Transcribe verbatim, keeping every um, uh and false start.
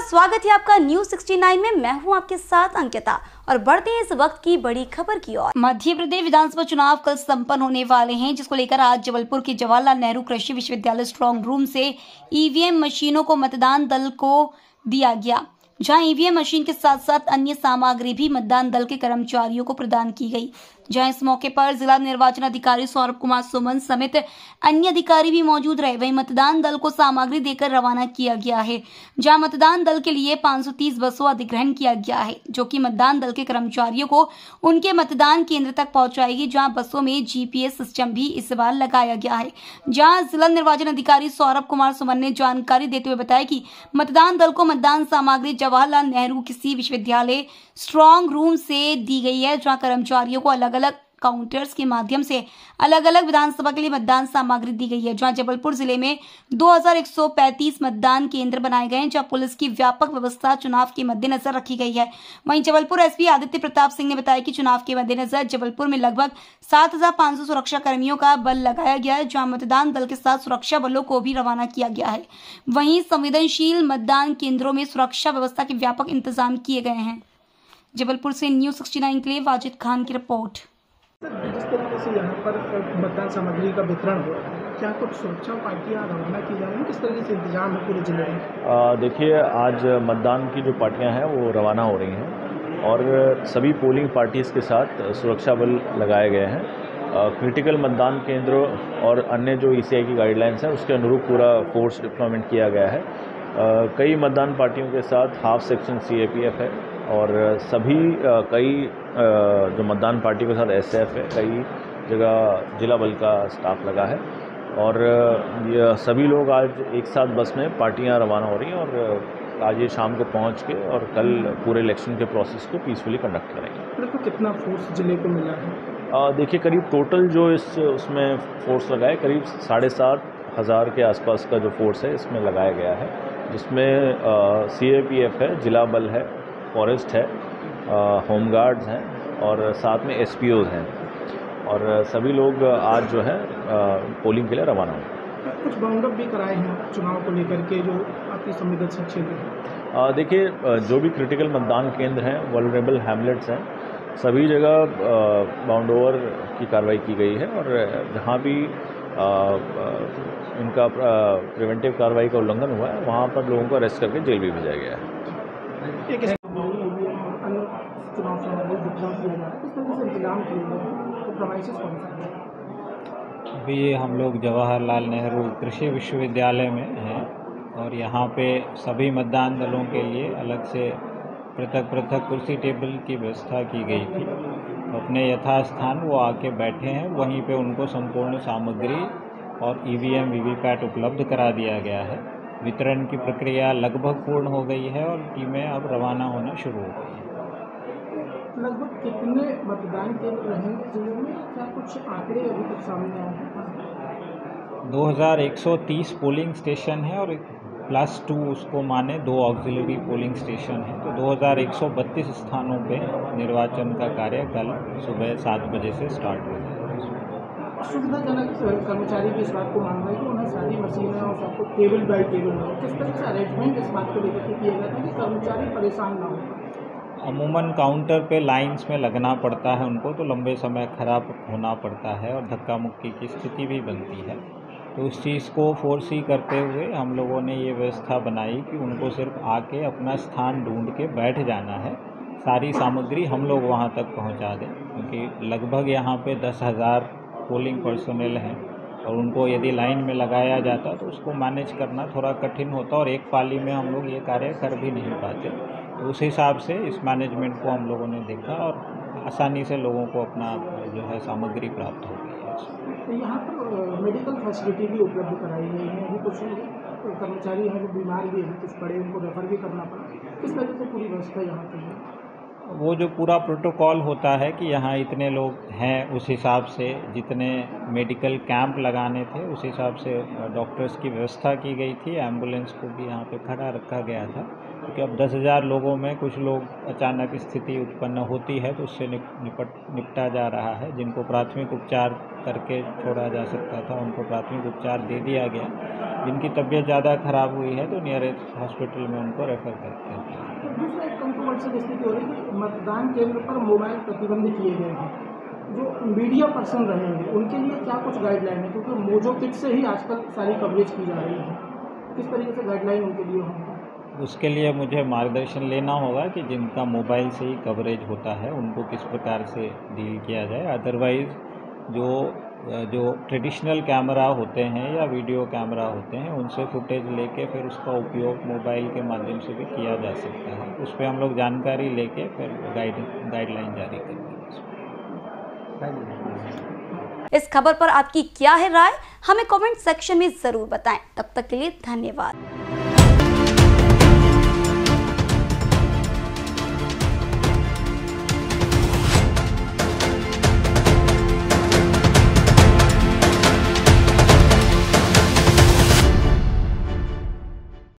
स्वागत है आपका न्यूज सिक्सटी नाइन में। मैं हूं आपके साथ अंकिता और बढ़ते हैं इस वक्त की बड़ी खबर की ओर। मध्य प्रदेश विधानसभा चुनाव कल संपन्न होने वाले हैं, जिसको लेकर आज जबलपुर के जवाहरलाल नेहरू कृषि विश्वविद्यालय स्ट्रांग रूम से ईवीएम मशीनों को मतदान दल को दिया गया, जहां ईवीएम मशीन के साथ साथ अन्य सामग्री भी मतदान दल के कर्मचारियों को प्रदान की गई। जहां इस मौके पर जिला निर्वाचन अधिकारी सौरभ कुमार सुमन समेत अन्य अधिकारी भी मौजूद रहे। वहीं मतदान दल को सामग्री देकर रवाना किया गया है, जहां मतदान दल के लिए पाँच सौ तीस बसों अधिग्रहण किया गया है, जो कि मतदान दल के कर्मचारियों को उनके मतदान केंद्र तक पहुंचाएगी। जहां बसों में जीपीएस सिस्टम भी इस बार लगाया गया है। जहां जिला निर्वाचन अधिकारी सौरभ कुमार सुमन ने जानकारी देते हुए बताया कि मतदान दल को मतदान सामग्री जवाहरलाल नेहरू कृषि विश्वविद्यालय स्ट्रांग रूम से दी गई है, जहां कर्मचारियों को अलग अलग काउंटर्स के माध्यम से अलग अलग विधानसभा के लिए मतदान सामग्री दी गई है। जहां जबलपुर जिले में दो हज़ार एक सौ पैंतीस मतदान केंद्र बनाए गए हैं, जहां पुलिस की व्यापक व्यवस्था चुनाव के मद्देनजर रखी गई है। वहीं जबलपुर एसपी आदित्य प्रताप सिंह ने बताया कि चुनाव के मद्देनजर जबलपुर में लगभग सात हजार पाँच सौ सुरक्षा कर्मियों का बल लगाया गया है, जहाँ मतदान दल के साथ सुरक्षा बलों को भी रवाना किया गया है। वहीं संवेदनशील मतदान केंद्रों में सुरक्षा व्यवस्था के व्यापक इंतजाम किए गए हैं। जबलपुर से न्यूज सिक्सटी नाइन के लिए वाजिद खान की रिपोर्ट। जिस तरीके से यहाँ पर मतदान सामग्री का वितरण हो रहा है, क्या कुछ सुरक्षा पार्टियाँ रवाना की जा रही हैं? किस तरीके से इंतजाम है पूरे जिले में? देखिए, आज मतदान की जो पार्टियाँ हैं वो रवाना हो रही हैं और सभी पोलिंग पार्टीज़ के साथ सुरक्षा बल लगाए गए हैं। क्रिटिकल मतदान केंद्रों और अन्य जो ईसीआई की गाइडलाइंस हैं उसके अनुरूप पूरा फोर्स डिप्लॉयमेंट किया गया है। आ, कई मतदान पार्टियों के साथ हाफ सेक्शन सीएपीएफ है और सभी आ, कई आ, जो मतदान पार्टियों के साथ एसएफ है, कई जगह जिला बल का स्टाफ लगा है और ये सभी लोग आज एक साथ बस में पार्टियां रवाना हो रही हैं और आज ये शाम को पहुंच के और कल पूरे इलेक्शन के प्रोसेस को पीसफुली कंडक्ट करेंगे। देखो कितना फोर्स जिले को मिला है? देखिए, करीब टोटल जो इस उसमें फोर्स लगा है करीब साढ़े सात हज़ार के आसपास का जो फोर्स है इसमें लगाया गया है, जिसमें सीएपीएफ है, जिला बल है, फॉरेस्ट है, होम गार्ड्स हैं और साथ में एसपीओज हैं और सभी लोग आज जो है पोलिंग के लिए रवाना हुए। कुछ बाउंड अप भी कराए हैं चुनाव को लेकर के जो आपकी संवेदनशील क्षेत्र है? देखिए, जो भी क्रिटिकल मतदान केंद्र हैं, वल्नरेबल हैमलेट्स हैं, सभी जगह बाउंड ओवर की कार्रवाई की गई है और जहाँ भी आ, आ, इनका प्रिवेंटिव कार्रवाई का उल्लंघन हुआ है वहाँ पर लोगों को अरेस्ट करके जेल भी भेजा गया है। अभी हम लोग जवाहरलाल नेहरू कृषि विश्वविद्यालय में हैं और यहाँ पे सभी मतदान दलों के लिए अलग से पृथक पृथक कुर्सी टेबल की व्यवस्था की गई थी। तो अपने यथास्थान वो आके बैठे हैं, वहीं पे उनको संपूर्ण सामग्री और ईवीएम वीवीपैट उपलब्ध करा दिया गया है। वितरण की प्रक्रिया लगभग पूर्ण हो गई है और टीमें अब रवाना होना शुरू हो गई हैं। लगभग कितने मतदान केंद्र रहेंगे जिले में? क्या कुछ आंकड़े अभी तक सामने आए हैं? दो हज़ार एक सौ तीस पोलिंग स्टेशन है और प्लस टू उसको माने दो ऑक्सिलरी पोलिंग स्टेशन है, तो दो हज़ार एक सौ बत्तीस स्थानों पे निर्वाचन का कार्य कल सुबह सात बजे से स्टार्ट हो जाएगा। सुविधाजनक कर्मचारी भी इस बात को मान रहे हैं कि उन्हें सारी मशीनें और सबको टेबल बाई टेबल हो, किस तरह से अरेंजमेंट इस बात को लेकर के किया गया था कि कर्मचारी परेशान ना हो? अमूमन काउंटर पे लाइंस में लगना पड़ता है उनको, तो लंबे समय खराब होना पड़ता है और धक्का मुक्की की स्थिति भी बनती है। तो उस चीज़ को फोर्सी करते हुए हम लोगों ने ये व्यवस्था बनाई कि उनको सिर्फ आके अपना स्थान ढूंढ के बैठ जाना है, सारी सामग्री हम लोग वहाँ तक पहुँचा दें, क्योंकि लगभग यहाँ पे दस हज़ार पोलिंग पर्सनल हैं और उनको यदि लाइन में लगाया जाता तो उसको मैनेज करना थोड़ा कठिन होता और एक पाली में हम लोग ये कार्य कर भी नहीं पाते। तो उस हिसाब से इस मैनेजमेंट को हम लोगों ने देखा और आसानी से लोगों को अपना जो है सामग्री प्राप्त हो गई है। तो यहाँ पर मेडिकल फैसिलिटी भी उपलब्ध कराई गई है। अभी कुछ कर्मचारी हैं जो बीमार भी हैं, कुछ पड़े, उनको रेफर भी करना पड़ा। किस तरह से पूरी व्यवस्था यहाँ पर है? वो जो पूरा प्रोटोकॉल होता है कि यहाँ इतने लोग हैं, उस हिसाब से जितने मेडिकल कैंप लगाने थे उस हिसाब से डॉक्टर्स की व्यवस्था की गई थी। एम्बुलेंस को भी यहाँ पे खड़ा रखा गया था, क्योंकि अब दस हज़ार लोगों में कुछ लोग अचानक स्थिति उत्पन्न होती है तो उससे निप, निपट निपटा जा रहा है। जिनको प्राथमिक उपचार करके छोड़ा जा सकता था उनको प्राथमिक उपचार दे दिया गया। जिनकी तबीयत ज़्यादा खराब हुई है तो नियरेस्ट हॉस्पिटल में उनको रेफ़र करते हैं। दूसरा एक कंट्रोवर्शियल स्थिति हो रही है कि मतदान केंद्र पर मोबाइल प्रतिबंध किए गए हैं। जो मीडिया पर्सन रहेंगे उनके लिए क्या कुछ गाइडलाइन है, क्योंकि मोजो किट से ही आजकल सारी कवरेज की जा रही है, किस तरीके से गाइडलाइन उनके लिए होंगे? उसके लिए मुझे मार्गदर्शन लेना होगा कि जिनका मोबाइल से ही कवरेज होता है उनको किस प्रकार से डील किया जाए। अदरवाइज़ जो जो ट्रेडिशनल कैमरा होते हैं या वीडियो कैमरा होते हैं उनसे फुटेज लेके फिर उसका उपयोग मोबाइल के माध्यम से भी किया जा सकता है। उस पर हम लोग जानकारी लेके फिर गाइड गाइडलाइन जारी करेंगे। इस खबर पर आपकी क्या है राय, हमें कमेंट सेक्शन में जरूर बताएं। तब तक के लिए धन्यवाद।